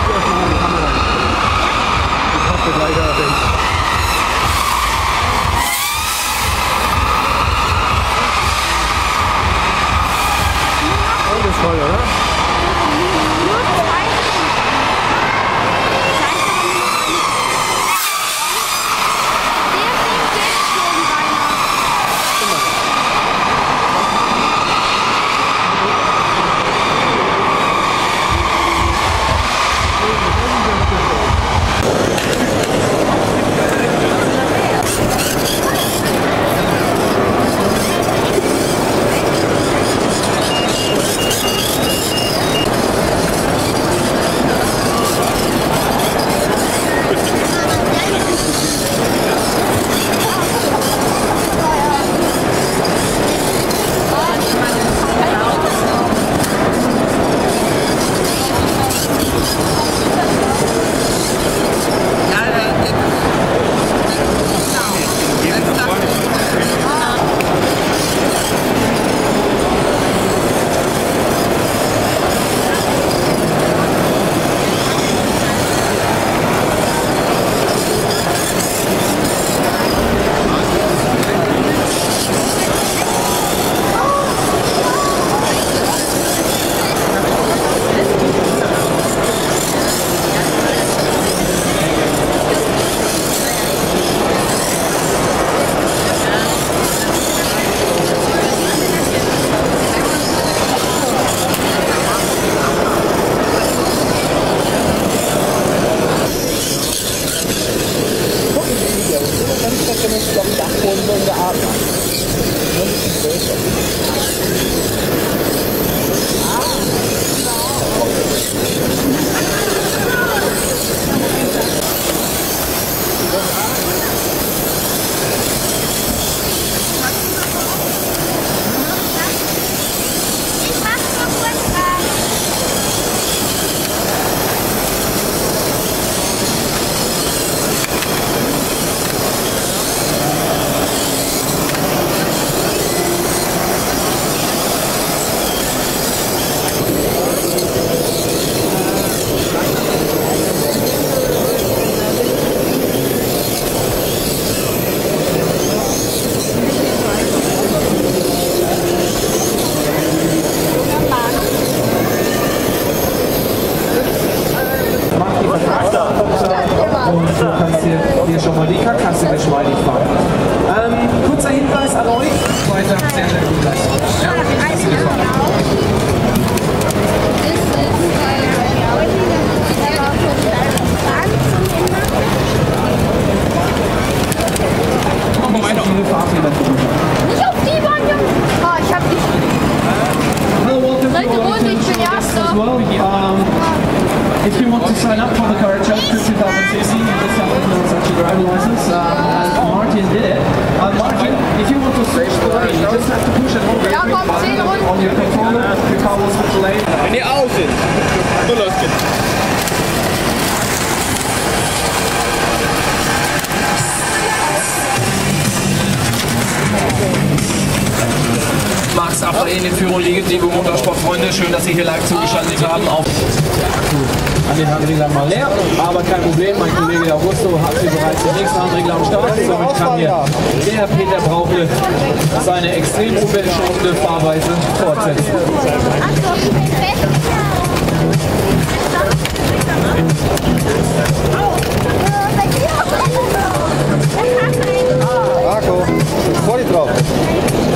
Voll, oder? Hier schon mal die Karkasse geschmeidig fahren. Kurzer Hinweis an euch. Heute sehr, sehr gut Leistung. Ja, Nicht auf die Bahn, Jungs! Oh, ich hab die. Dritte Runde, ich bin Erster. If you want to sign up for the Car Challenge 2016, you just have to know such a driving license. And Martin did it. Martin, if you want to switch the lane, you just have to push it over Ja, komm, 10 Runden. on your controller. The car will switch the lane. Wenn ihr aus sind, so los geht's. Max Apfel in Führung liegt, liebe Motorsportfreunde, schön, dass Sie hier live zugeschaltet haben. An den Handregler mal leer, aber kein Problem, mein Kollege Augusto hat hier bereits den nächsten Handregler am Start. Somit kann hier der Peter Brauche seine extrem umweltschonende Fahrweise fortsetzen. Marco, voll drauf.